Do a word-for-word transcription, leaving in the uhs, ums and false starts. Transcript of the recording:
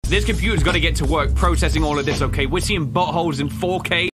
This computer's got to get to work processing all of this, okay? We're seeing buttholes in four K.